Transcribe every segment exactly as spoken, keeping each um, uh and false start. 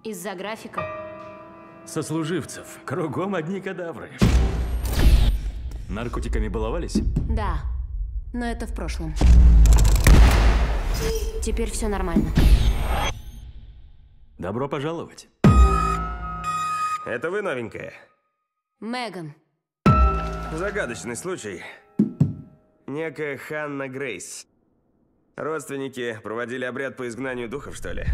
Из-за графика? Сослуживцев. Кругом одни кадавры. Наркотиками баловались? Да, но это в прошлом. Теперь все нормально. Добро пожаловать. Это вы новенькая? Меган. Загадочный случай. Некая Ханна Грейс. Родственники проводили обряд по изгнанию духов, что ли?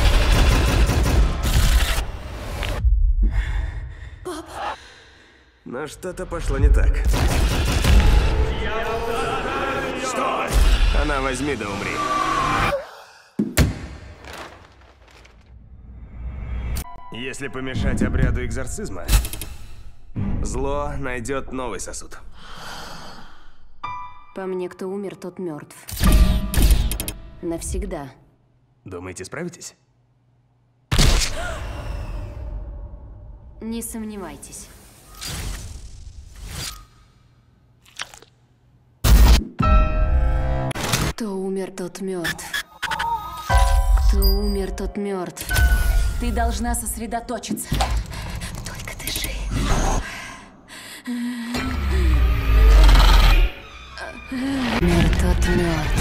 Папа. Но что-то пошло не так. Что? Она возьми да умри. Если помешать обряду экзорцизма, зло найдет новый сосуд. По мне, кто умер, тот мертв. Навсегда. Думаете, справитесь? Не сомневайтесь. Кто умер, тот мертв. Кто умер, тот мертв. Ты должна сосредоточиться. Только дыши. Умер, тот мертв.